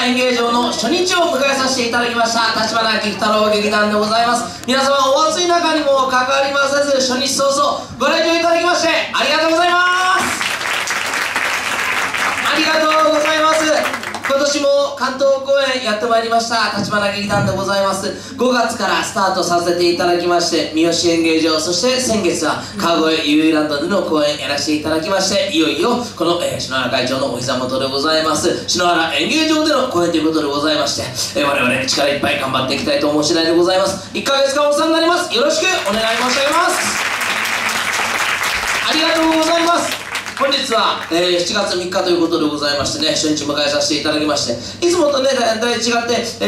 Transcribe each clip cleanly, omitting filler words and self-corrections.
演芸場の初日を迎えさせていただきました立花菊太郎劇団でございます。皆様お暑い中にもかかわりませず、初日早々ご来場いただきましてありがとうございます。ありがとうございます。今年も関東公演やってまいりました立花劇団でございます。5月からスタートさせていただきまして、三好演芸場、そして先月は川越ユーランドでの公演やらせていただきまして、いよいよこの、篠原会長のお膝元でございます篠原演芸場での公演ということでございまして、我々力いっぱい頑張っていきたいと思う次第でございます。1ヶ月間お世話になります。よろしくお願い申し上げます。ありがとうございます。本日は、7月3日ということでございましてね、初日迎えさせていただきまして、いつもとね、だい違って、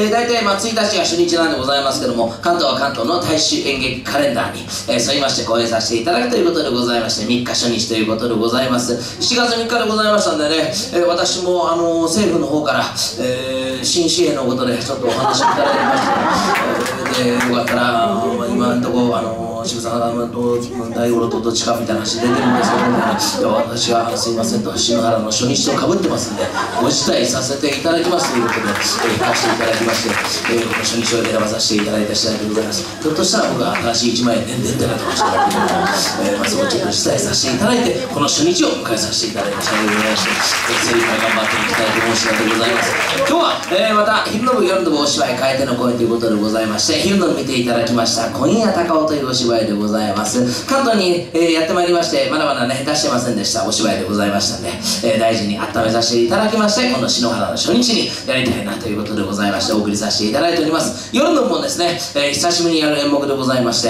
大体1日が初日なんでございますけども、関東は関東の大衆演劇カレンダーに、沿いまして公演させていただくということでございまして、3日初日ということでございます。7月3日でございましたんでね、私も政府の方から、新紙幣のことでちょっとお話をいただきまして、よかったら、今のところ、渋沢と大五郎とどっちかみたいな話出てるんですけども、私はすいませんと篠原の初日とかぶってますんでご辞退させていただきますということで、行かせていただきまして、初日を選ばさせていただいた次第でございます。ひょっとしたら僕は新しい1万円出てなかもしれないけども、そこをちょっと辞退させていただいて、この初日を迎えさせていただいた次第でございまして、精一杯頑張っていきたいと思う次第でございます。今日は、また昼の部夜の部お芝居変えての公演ということでございまして、昼の部見ていただきました今夜高尾というお芝居でございます。関東に、やってまいりまして、まだまだね出してませんでしたお芝居でございましたんで、大事に温めさせていただきまして、この篠原の初日にやりたいなということでございまして、お送りさせていただいております。夜の部もですね、久しぶりにやる演目でございまして、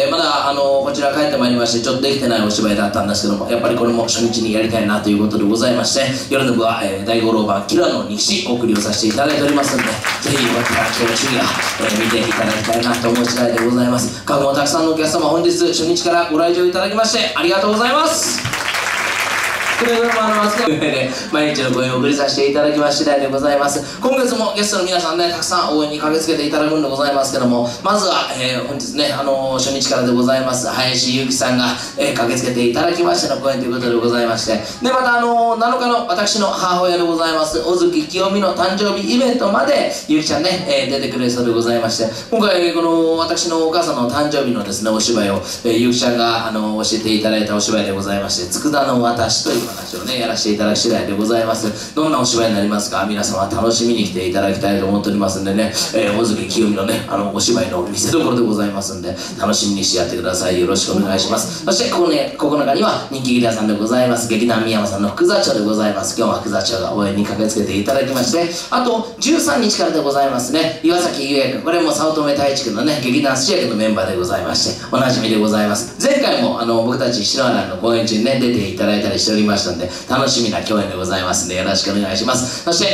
まだこちら帰ってまいりましてちょっとできてないお芝居だったんですけども、やっぱりこれも初日にやりたいなということでございまして、夜の部は、第五郎版キラの日誌お送りをさせていただいておりますので、ぜひまた今日次は、見ていただきたいなと思う次第でございます。過去もたくさんのお客様本日初日からご来場いただきましてありがとうございます。くれぐれも毎日のご演をお送りさせていただきま次第でございます。今月もゲストの皆さんねたくさん応援に駆けつけていただくんでございますけども、まずは、本日ね初日からでございます林由紀さんが、駆けつけていただきましての公演ということでございまして、でまた7日の私の母親でございます小月清美の誕生日イベントまで由紀ちゃんね、出てくれそうでございまして、今回この私のお母さんの誕生日のですねお芝居を、由紀ちゃんが教えていただいたお芝居でございまして、佃の私という話をねやらせていただく次第でございます。どんなお芝居になりますか皆様楽しみに来ていただきたいと思っておりますんでね、小月清美のねお芝居の見せ所でございますんで楽しみにしてやってください。よろしくお願いします。そして9日には人気劇団さんでございます劇団三山さんの福座長でございます。今日は福座長が応援に駆けつけていただきまして、あと13日からでございますね岩崎優也君、これも早乙女太一君のね劇団主役のメンバーでございましておなじみでございます。前回も僕たち篠原の公演中にね出ていただいたりしておりましたんで楽しみな共演でございますんでよろしくお願いします。そして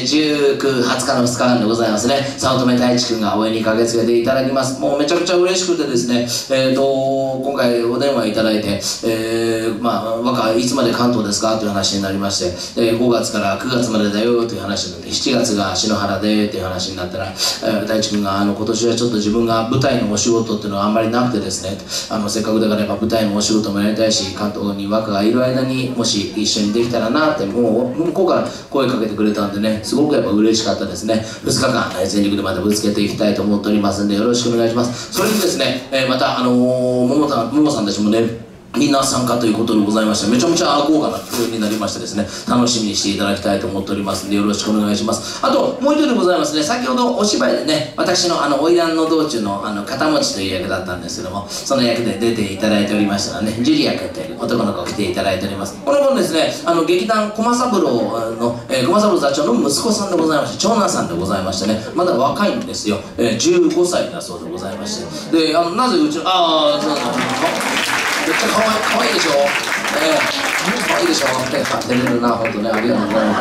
、19、20日の2日間でございますね早乙女太一君が応援に駆けつけていただきます。もうめちゃくちゃ嬉しくてですね、今回お電話いただいて、いつまで関東ですかという話になりまして、5月から9月までだよという話になって、7月が篠原でという話になったら、太一君が今年はちょっと自分が舞台のお仕事っていうのはあんまりなくてですね、せっかくだからやっぱ舞台のお仕事もやりたいし、関東に若がいる間にもし一緒にできたらなってもう向こうから声かけてくれたんでね、すごくやっぱ嬉しかったですね。2日間全力でまたぶつけていきたいと思っておりますんでよろしくお願いします。それにですね、またももさんたちもねみんな参加ということでございまして、めちゃめちゃ豪華な公演になりましてですね、楽しみにしていただきたいと思っておりますのでよろしくお願いします。あともう一人でございますね、先ほどお芝居でね私の花魁の道中の片持ちという役だったんですけども、その役で出ていただいておりましたらね、ジュリア君という男の子が来ていただいております。この子ですね劇団駒三郎の駒三郎座長の息子さんでございまして、長男さんでございましてね、まだ若いんですよ、15歳だそうでございまして、でなぜうちのめっちゃ可愛いでしょ、可愛いでしょ、照れるな、本当ね、ありがとうございます。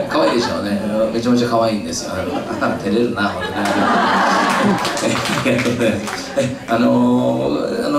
可愛いでしょうね、めちゃめちゃ可愛いんですよ、照れるな、本当ね、ありがとうございます。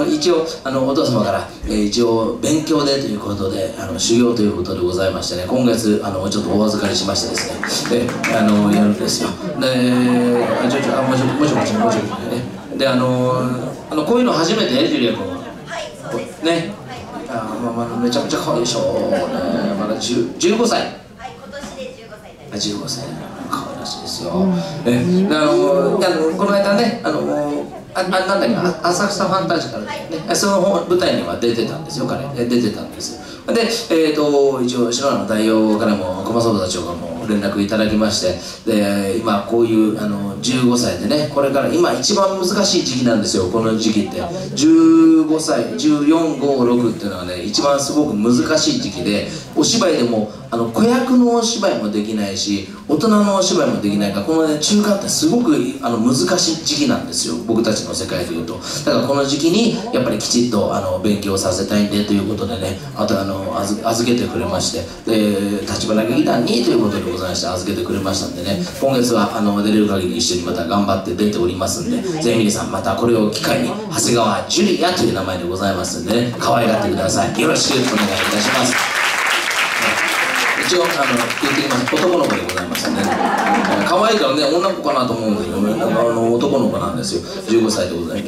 一応お父様から一応勉強でということで修行ということでございましてね、今月ちょっとお預かりしましてですね、やるんですよ。でもちろんでこういうの初めてジュリア君はね、めちゃくちゃ可愛いでしょ、まだ15歳、はい、今年で15歳、15歳、可話ですよ。でこの間ねなんだっけ浅草ファンタジカルね、その舞台には出てたんですよ、彼出てたんです。で一応篠原代表からも駒沢田長がもう連絡いただきまして、で今こういう15歳でね、これから今一番難しい時期なんですよ、この時期って。15歳14、5、6っていうのはね一番すごく難しい時期で、お芝居でも子役のお芝居もできないし大人のお芝居もできないから、このね中間ってすごく難しい時期なんですよ、僕たちの世界でいうと。だからこの時期にやっぱりきちっと勉強させたいんでということでね、あと預けてくれまして、で立花劇団にということでございまして預けてくれましたんでね、今月は出れる限り一緒にまた頑張って出ておりますんで、ぜひ皆さんまたこれを機会に長谷川ジュリアという名前でございますんでね、可愛がってください。よろしくお願いいたします。一応言ってきます、男の子でございますね。可愛いからね、女の子かなと思うんですけどね、男の子なんですよ。15歳でございます。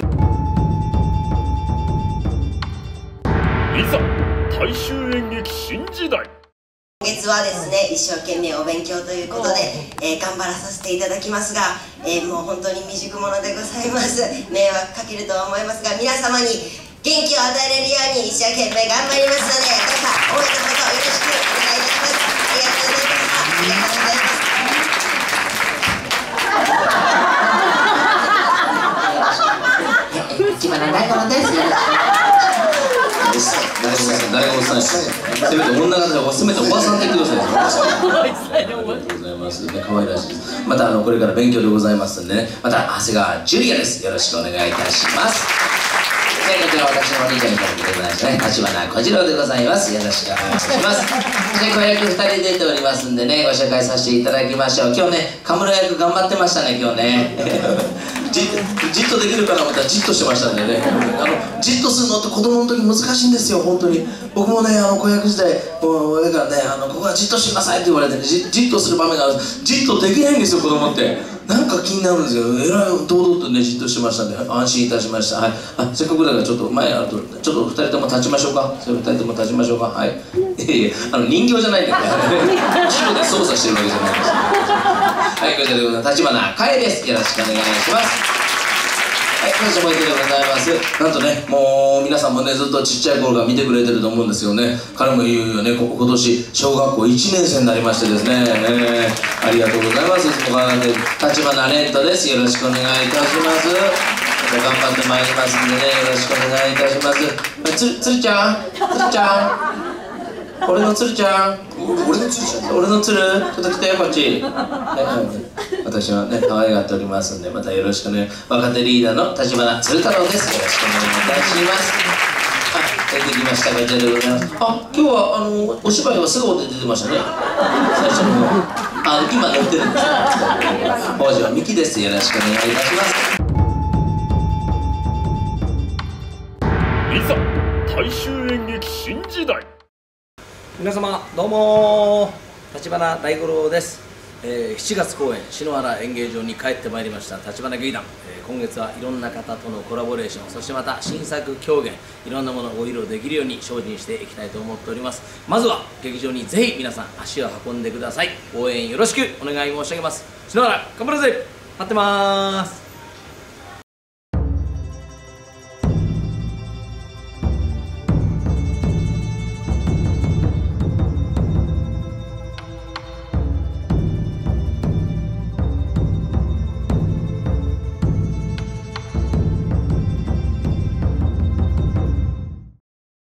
いざ大衆演劇新時代。 今月はですね、一生懸命お勉強ということで、頑張らさせていただきますが、もう本当に未熟者でございます。迷惑かけるとは思いますが、皆様に元気を与えれるように一生懸命頑張りますので、どうか応援のほどよろしくお願いいたします。ありがとうございました。ありがとうございます。 立花大五郎です。誰もさん、せめて女方でせめておばさんって言ってください。ありがとうございます。可愛らしいです。またこれから勉強でございますんでね、また長谷川ジュリアです。よろしくお願いいたします。こちら私のお兄ちゃんにでございますね、立花小次郎でございます。よろしくお願いします。子役2人出ておりますんでね、ご紹介させていただきましょう。今日ね、カムロ役頑張ってましたね、今日ね。じっとできるかなと思ったらじっとしてましたんでね、じっとするのって子供の時難しいんですよ、本当に。僕もね、子役時代、だからね、ここはじっとしてくださいって言われてね、じっとする場面がある。じっとできないんですよ、子供って。なんか気になるんですよ。えらい堂々とね、じっとしてましたんで、安心いたしました。はい、せっかくだからちょっと前あると、ちょっと2人とも立ちましょうか。2人とも立ちましょうか。はい。人形じゃないんだよね。後ろで操作してるわけじゃないです。はい、こちらでございます。立花海です。よろしくお願いします。はい、本日もいでございます。なんとね、もう皆さんもね、ずっとちっちゃい頃から見てくれてると思うんですよね。彼も言うよね、今年小学校1年生になりましてですね、ありがとうございます。いつもからね、立花蓮人です。よろしくお願いいたします。頑張ってまいりますんでね、よろしくお願いいたします。つるちゃん、俺のつるちゃん、俺のつる、ちょっと来てよ、こっち。私はね、可愛がっておりますんで、またよろしくね。若手リーダーの立花鶴太郎です。よろしくお願いいたします。出てきました、こちらでございます。今日はお芝居はすぐ出てましたね。最初の方。今乗ってるんです。王子はミキです。よろしくお願いいたします。 いざ大衆演劇新時代。 皆様どうも立花大五郎です。7月公演篠原演芸場に帰ってまいりました立花劇団。今月はいろんな方とのコラボレーション、そしてまた新作狂言、いろんなものをご披露できるように精進していきたいと思っております。まずは劇場にぜひ皆さん足を運んでください。応援よろしくお願い申し上げます。篠原頑張るぜ、待ってまーす。